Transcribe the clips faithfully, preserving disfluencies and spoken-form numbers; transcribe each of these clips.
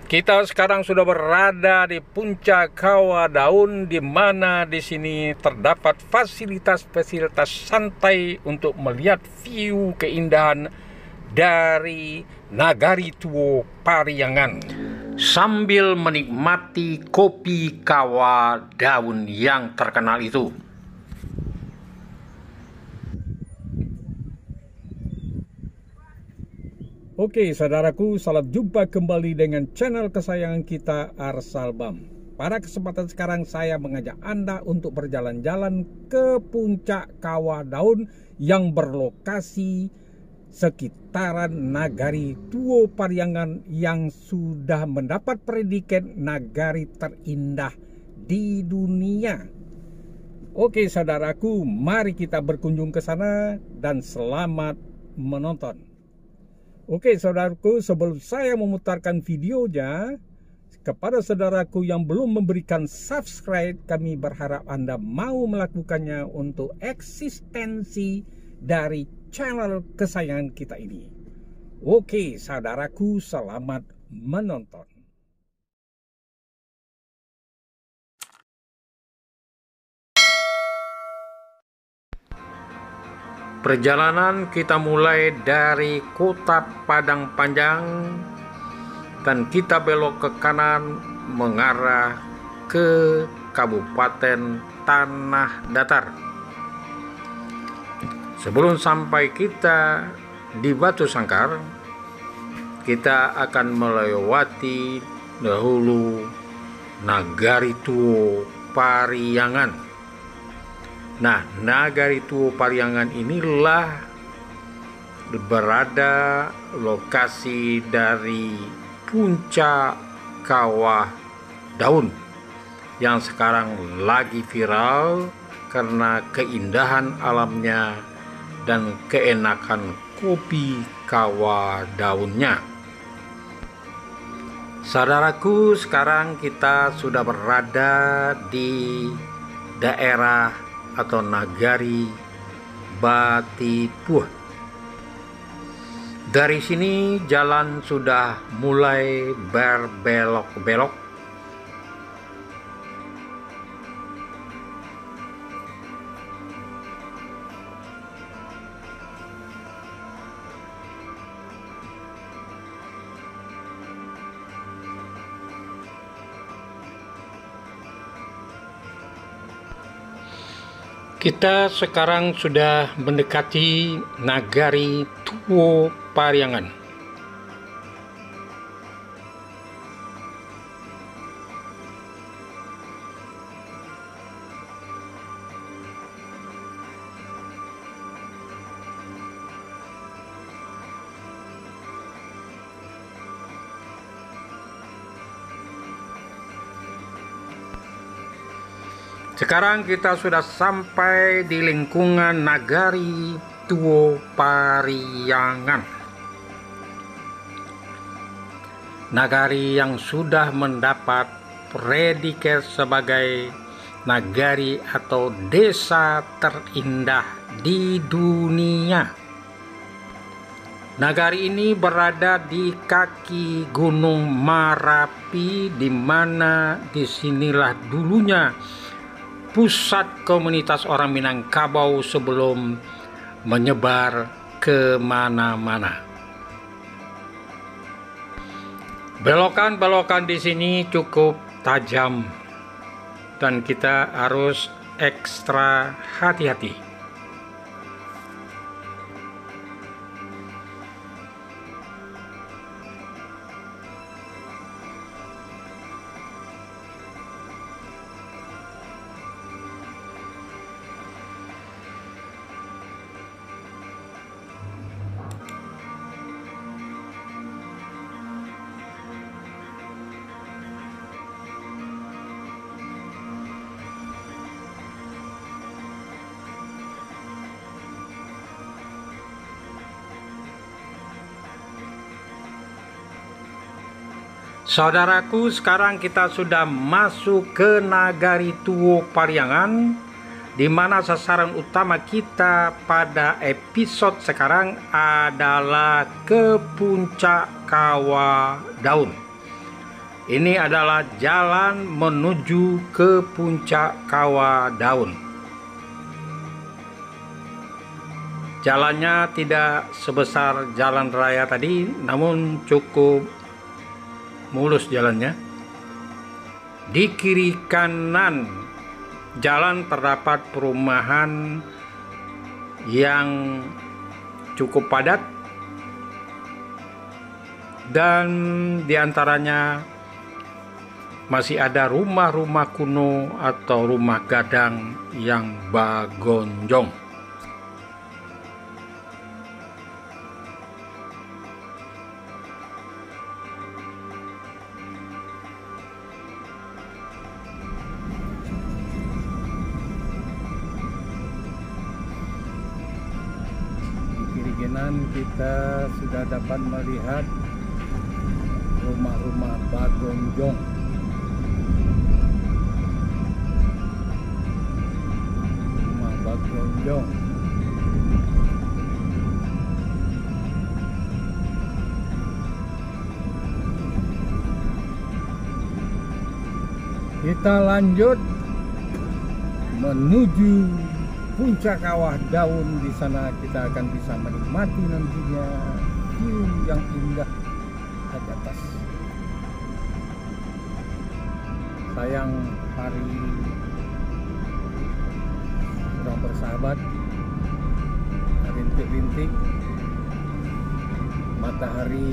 Kita sekarang sudah berada di puncak Kawah Daun, di mana di sini terdapat fasilitas-fasilitas santai untuk melihat view keindahan dari Nagari Tuo Pariangan sambil menikmati kopi Kawah Daun yang terkenal itu. Oke saudaraku, salam jumpa kembali dengan channel kesayangan kita Arsalbam. Pada kesempatan sekarang saya mengajak Anda untuk berjalan-jalan ke puncak Kawah Daun yang berlokasi sekitaran Nagari Tuo Pariangan yang sudah mendapat predikat nagari terindah di dunia. Oke saudaraku, mari kita berkunjung ke sana dan selamat menonton. Oke saudaraku, sebelum saya memutarkan videonya, kepada saudaraku yang belum memberikan subscribe, kami berharap Anda mau melakukannya untuk eksistensi dari channel kesayangan kita ini. Oke saudaraku, selamat menonton. Perjalanan kita mulai dari kota Padang Panjang dan kita belok ke kanan mengarah ke Kabupaten Tanah Datar. Sebelum sampai kita di Batu Sangkar, kita akan melewati dahulu Nagari Tuo Pariangan. Nah, Nagari Tuo Pariangan inilah berada lokasi dari puncak Kawah Daun yang sekarang lagi viral karena keindahan alamnya dan keenakan kopi Kawah Daunnya. Saudaraku, sekarang kita sudah berada di daerah atau Nagari Batipuh. Dari sini jalan sudah mulai berbelok-belok. Kita sekarang sudah mendekati Nagari Tuo Pariangan. Sekarang kita sudah sampai di lingkungan Nagari Tuo Pariangan. Nagari yang sudah mendapat predikat sebagai nagari atau desa terindah di dunia. Nagari ini berada di kaki Gunung Marapi, di mana disinilah dulunya pusat komunitas orang Minangkabau sebelum menyebar ke mana-mana. Belokan-belokan di sini cukup tajam dan kita harus ekstra hati-hati. Saudaraku, sekarang kita sudah masuk ke Nagari Tuo Pariangan, di mana sasaran utama kita pada episode sekarang adalah ke puncak Kawah Daun. Ini adalah jalan menuju ke puncak Kawah Daun. Jalannya tidak sebesar jalan raya tadi, namun cukup mulus jalannya. Di kiri kanan jalan terdapat perumahan yang cukup padat, dan diantaranya masih ada rumah-rumah kuno atau rumah gadang yang bagonjong. Di kiri kanan kita sudah dapat melihat rumah-rumah bagonjong. Bagonjong. Kita lanjut menuju puncak Kawah Daun. Di sana kita akan bisa menikmati nantinya view yang indah di atas. Sayang hari kurang bersahabat, rintik-rintik, matahari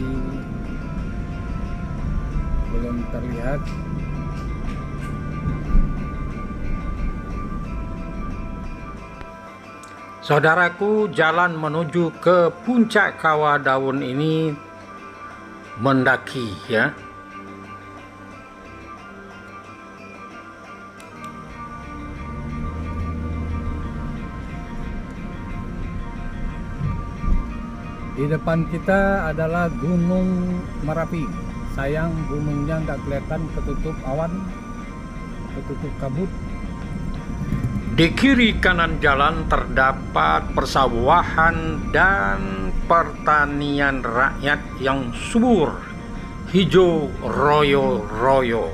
belum terlihat. Saudaraku, jalan menuju ke puncak Kawah Daun ini mendaki ya. Di depan kita adalah Gunung Merapi. Sayang gunungnya nggak kelihatan, ketutup awan, ketutup kabut. Di kiri kanan jalan terdapat persawahan dan pertanian rakyat yang subur, hijau royo-royo.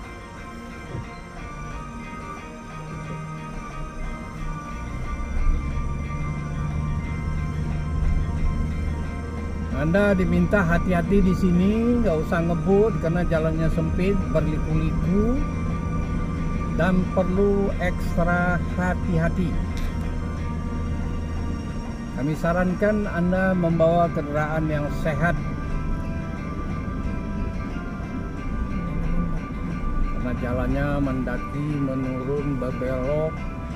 Anda diminta hati-hati di sini, nggak usah ngebut karena jalannya sempit, berliku-liku, dan perlu ekstra hati-hati. Kami sarankan Anda membawa kendaraan yang sehat, karena jalannya mendaki, menurun, berbelok.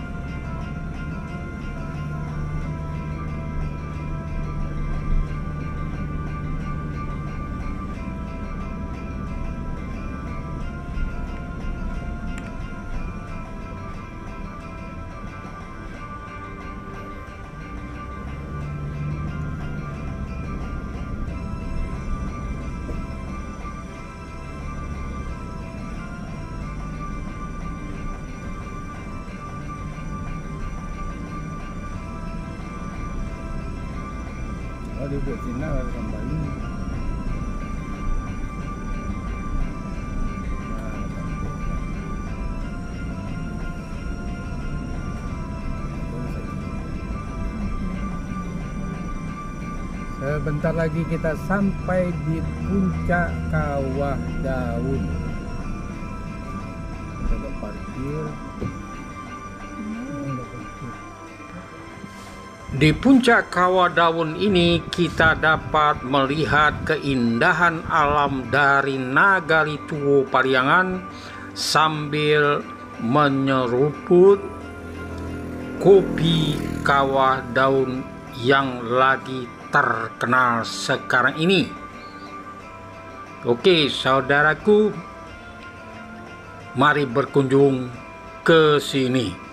Oh, di Cina harus kembali. Sebentar lagi kita sampai di puncak Kawah Daun. Coba parkir. Di puncak Kawah Daun ini kita dapat melihat keindahan alam dari Nagari Tuwo Pariangan sambil menyeruput kopi Kawah Daun yang lagi terkenal sekarang ini. Oke, saudaraku, mari berkunjung ke sini.